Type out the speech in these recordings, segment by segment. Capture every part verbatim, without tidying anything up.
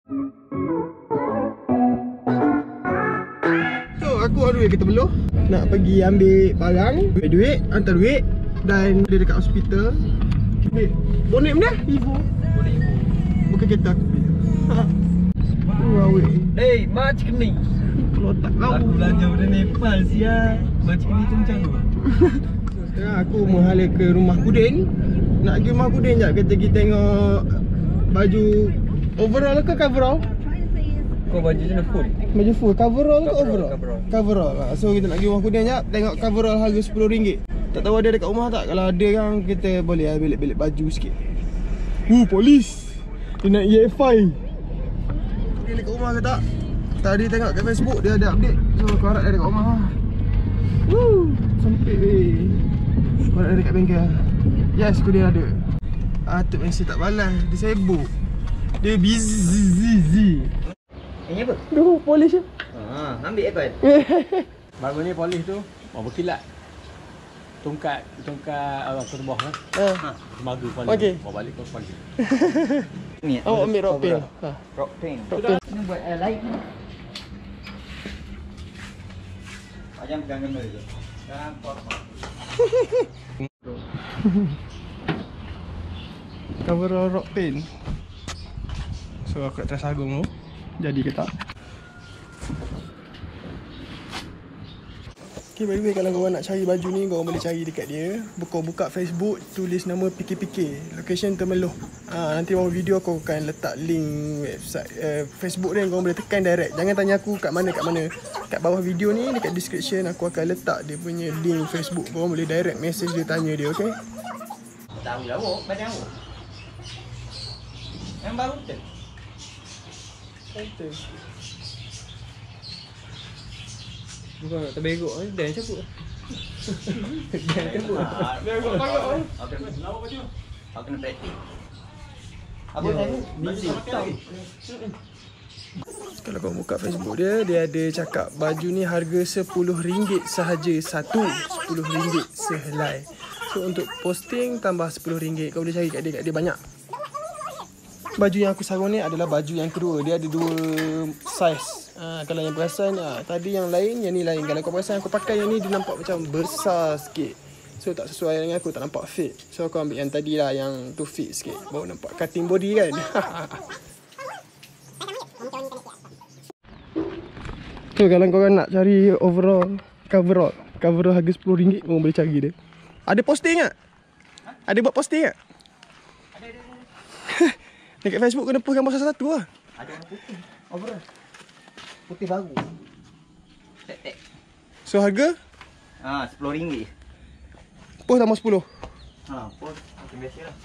So aku on the way ke Tebeloh, nak pergi ambil barang, ambil duit, hantar duit. Dan dia dekat hospital. Ni, bonet mana? Evo. Bonet Evo. Bukan kereta aku. Wah weh. Hey, mak cikni. Kalau tak kau Aku belajar dari Nepal sia. Mak cikni tu macam tu. Sekarang aku menghala ke rumah Kudin. Nak pergi rumah Kudin jap, kita pergi tengok baju overall ke coverall? Kau baju macam full. Baju full, coverall ke overall? Coverall. Coverall lah. So kita nak pergi rumah Kudin jap, tengok coverall harga sepuluh ringgit. Tak tahu ada dekat rumah tak? Kalau ada kan kita boleh lah belik-belik baju sikit. Uh, polis! Dia nak E F I. Dia dekat rumah ke tak? Tadi tengok kat Facebook dia ada update. So aku harap dia dekat rumah lah. Woo! Sempit weh. Aku harap dia dekat bengkel. Yes, aku dia ada. Atuk mesej tak balas. Dia sibuk. Dia busy. Ini apa? Tu, polis je. Ha, ambil aircon. Baru ni polis tu, oh berkilat. Tongkat, tongkat apa uh, terbah kan. Ha. Tenaga polis. Okey. Bawa balik kau polis. Ni. Oh, ambil rock paint. Ha. Rock paint. Rock paint. Ini buat air light. Ayam pegang kamera tu. Jangan potong. Coverall rock paint. So aku nak try sagung tu. Jadi ke tak? Okay, by the way, kalau korang nak cari baju ni, korang boleh cari dekat dia. Kau buka Facebook, tulis nama P K P K, location Temeloh. ha, Nanti bawah video aku akan letak link website uh, Facebook dia. Korang boleh tekan direct. Jangan tanya aku kat mana, kat mana. Kat bawah video ni, dekat description, aku akan letak dia punya link Facebook. Korang boleh direct message dia, tanya dia, okay? Tahu lah awak, badan awak. Yang baru tu. Betul. Bukan nak terbegok ni, dan cabut. Dan cabut. Dan cabut pangkat ni. Aku kena lawa baju. Aku kena praktik. Apa tadi? Busy. Kalau kau buka Facebook dia, dia ada cakap baju ni harga sepuluh ringgit sahaja satu. sepuluh ringgit sehelai. So untuk posting tambah sepuluh ringgit. Kau boleh cari kat dia, kat dia banyak. Baju yang aku sarung ni adalah baju yang kedua. Dia ada dua saiz. Ha, kalau yang perasan, ha, tadi yang lain, yang ni lain. Kalau kau perasan aku pakai yang ni, dia nampak macam besar sikit. So tak sesuai dengan aku, tak nampak fit. So aku ambil yang tadi lah, yang tu fit sikit. Baru nampak cutting body kan. So kalau korang nak cari overall coverall, coverall harga sepuluh ringgit, korang boleh cari dia. Ada posting tak? Ha? Ada buat posting tak? Ada, ada, ada. Dekat Facebook kena post gambar satu-satu lah. Ada warna putih. Overall. Putih baru. Tek-tek. So harga? Ha, sepuluh ringgit. Post tambah sepuluh. Ha, post macam biasa lah.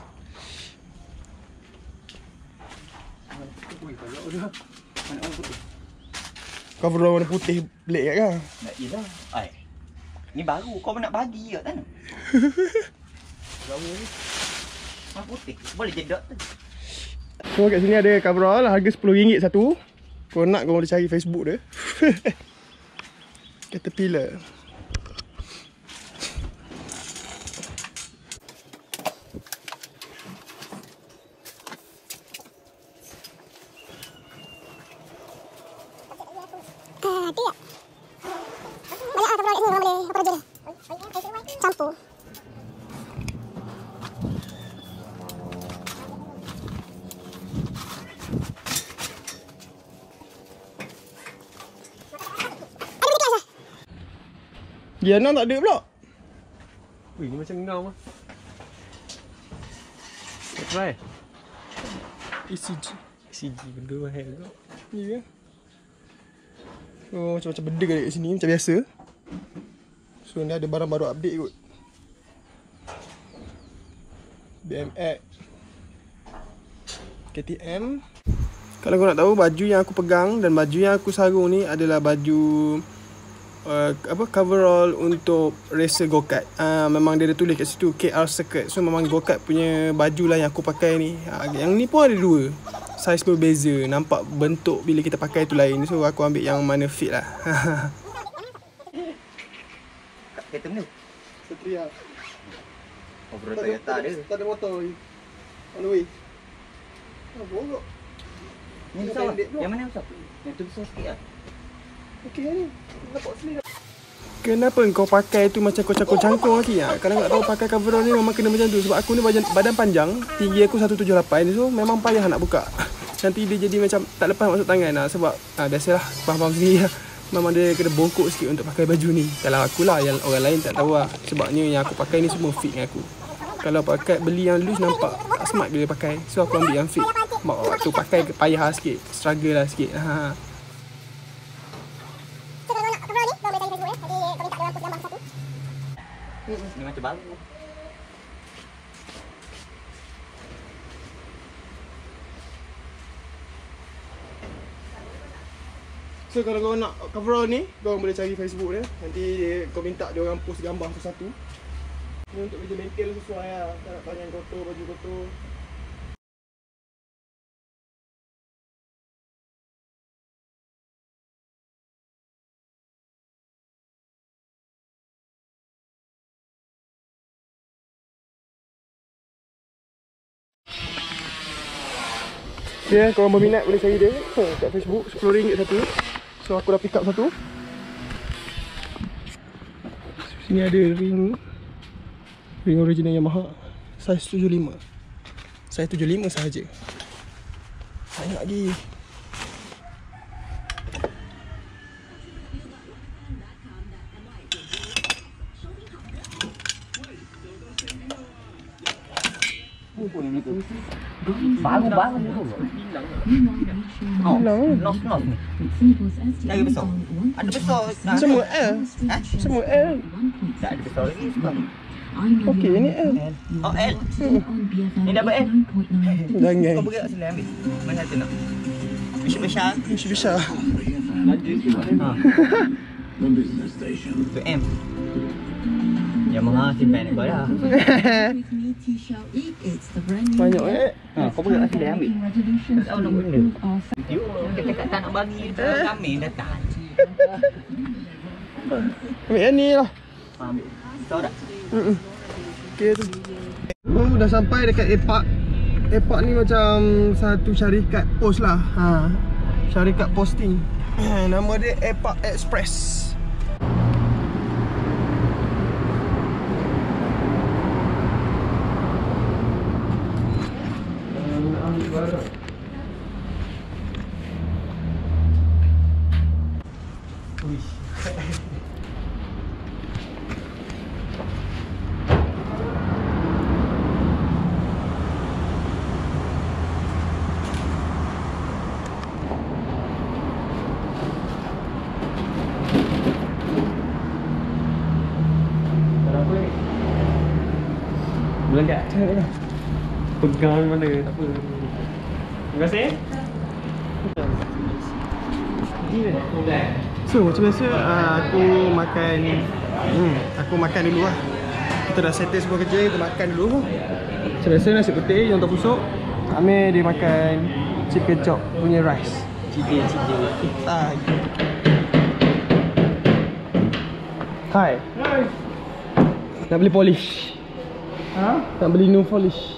Ui, kalau dah. Mana orang putih? Coverall warna putih pelik kat kan? Nak yelah. Ai. Ni baru kau nak bagi kat sana. Baru ni. Warna putih. Boleh jedot tu. So kat sini ada coverall harga sepuluh ringgit satu. Kau nak kau boleh cari Facebook dia. Caterpillar. Ah, tidak. Banyak ah coverall ni orang boleh apa kerja dia. Campur. Giana tak ada pula. Wih, ni macam ngam ah. Try. E C G. E C G benda mahal tu. Ya. So macam-macam benda kat sini macam biasa. So ni ada barang baru update kot. B M X, K T M. Kalau kau nak tahu, baju yang aku pegang dan baju yang aku sarung ni adalah baju Uh, apa coverall untuk racer go-kart. Uh, memang dia ada tulis kat situ K R Circuit. So memang go-kart punya baju lah yang aku pakai ni. Uh, yang ni pun ada dua. Saiz berbeza. Nampak bentuk bila kita pakai tu lain. So aku ambil yang mana fit lah. Kereta mana? Satria. Oh, bro, Toyota ada. Tak ada motor lagi. On the way. Oh, borok. Ni besar lah. Yang mana yang besar? Yang tu besar sikit lah. Okey ni. Nampak sini. Kenapa kau pakai tu macam kau cangkung-cangkung lagi ya? Kalau tak tahu pakai coverall ni memang kena macam tu. Sebab aku ni badan, badan panjang, tinggi aku seratus tujuh puluh lapan, so memang payah nak buka. Nanti dia jadi macam tak lepas masuk tangan lah. Sebab ah, biasalah, faham-faham sendiri lah. Memang dia kena bongkok sikit untuk pakai baju ni. Kalau aku lah, yang orang lain tak tahu lah. Sebabnya yang aku pakai ni semua fit dengan aku. Kalau pakai beli yang loose nampak tak smart dia pakai. So aku ambil yang fit. Waktu pakai payah lah sikit, struggle lah sikit. Ha. Ni macam baru. So kalau kau nak coverall ni, kau boleh cari Facebook dia. Nanti dia, kau minta dia orang post gambar satu-satu. Ni untuk baju mental sesuai lah. Tak nak tangan kotor, baju kotor. Ya, yeah, kalau berminat boleh cari dia ha, kat Facebook, sepuluh ringgit satu. So aku dah pick up satu. Sini ada ring Ring original Yamaha Saiz tujuh puluh lima. Saiz tujuh puluh lima sahaja. Banyak lagi. Baru-baru tu. Oh, nos-nos ni. Lagi besar. Ada besar. Semua L. Ha? Semua L. Tak ada besar lagi sebab. Okey, ni L. Oh, L. Ni dapat L. Jangan. Kau bergerak sini ambil. Mana tu nak? Besar-besar. Besar-besar. Ha. Tu M. Yamaha simpan kau dah. Banyak eh. Ha, kau bergerak sini ambil. Tak tahu nak buat benda. Video kita cakap tak nak bagi kami datang. Ambil yang ni lah. Ha, ambil. Tahu tak? Hmm. Okey tu. Oh, dah sampai dekat Epak. Epak ni macam satu syarikat pos lah. Ha. Syarikat posting. Nama dia Epak Express. Boleh tak? Pegang mana, tak apa. Terima kasih. So macam biasa uh, aku makan hmm, Aku makan dulu lah. Kita dah settle semua kerja, kita makan dulu. Macam biasa nasi putih yang tak busuk. Amir dia makan chicken chop punya rice. Chicken, chicken. Hai. Hai. Hai. Nak beli polish? Ha? Nak beli no polish?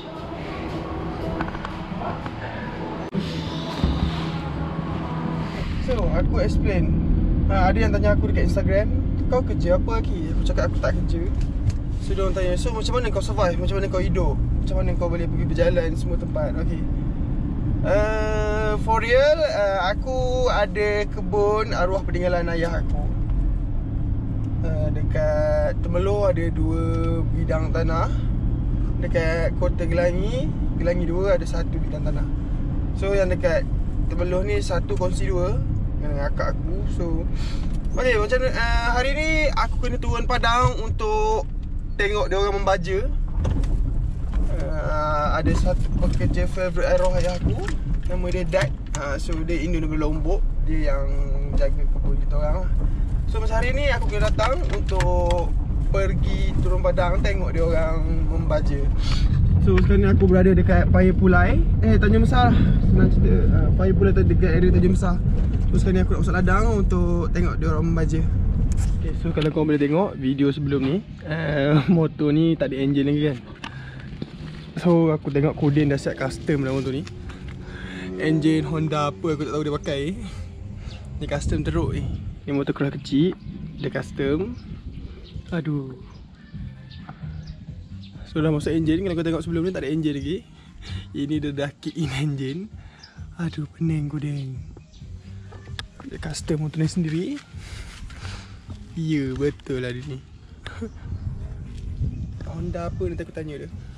So, aku explain. Ha, ada yang tanya aku dekat Instagram, kau kerja apa lagi? Aku cakap aku tak kerja. So, diorang tanya, so macam mana kau survive? Macam mana kau hidup? Macam mana kau boleh pergi berjalan semua tempat? Okay. Uh, for real, uh, aku ada kebun arwah peninggalan ayah aku. Uh, dekat Temeloh ada dua bidang tanah. Dekat Kota Gelangi, Gelangi dua ada satu bidang tanah. So, yang dekat Temeloh ni satu kongsi dua dengan akak aku. So okay, macam uh, hari ni aku kena turun padang untuk tengok dia orang membaja. uh, Ada satu pekerja favourite arwah ayah aku, nama dia Dad. uh, So dia Indo Negeri Lombok, dia yang jaga kebun kita orang lah. So masa hari ni aku kena datang untuk pergi turun padang tengok dia orang membaja. So sekarang ni aku berada dekat Paya Pulai, Eh Tanjung Besar lah. Senang cerita, uh, Paya Pulai tu dekat area Tanjung Besar. So sekarang ni aku nak masuk ladang untuk tengok dia orang membaja. Okay, so kalau korang boleh tengok video sebelum ni, uh, motor ni tak ada enjin lagi kan. So aku tengok Koden dah siap custom dalam motor ni. Enjin Honda apa aku tak tahu dia pakai. Ni custom teruk ni. Ni motor kelas kecil. Dia custom. Aduh. So dah masuk enjin. Kalau kau tengok sebelum ni tak ada enjin lagi. Ini dia dah kick in enjin. Aduh pening kuding. Dia custom motor ni sendiri. Ya betul lah dia ni. Honda apa nanti aku tanya dia.